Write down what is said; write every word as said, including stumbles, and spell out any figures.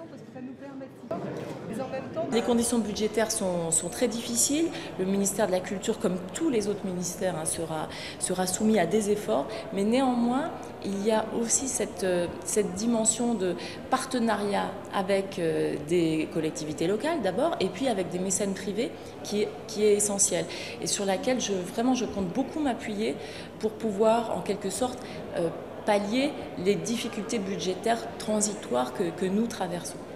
parce que ça nous permet de... Mais en même temps, les conditions budgétaires sont, sont très difficiles. Le ministère de la Culture, comme tous les autres ministères, hein, sera, sera soumis à des efforts. Mais néanmoins, il y a aussi cette, cette dimension de partenariat avec des collectivités locales d'abord, et puis avec des mécènes privés qui est, qui est essentielle. Et sur laquelle je, vraiment je compte beaucoup m'appuyer pour pouvoir en quelque sorte euh, pallier les difficultés budgétaires transitoires que, que nous traversons.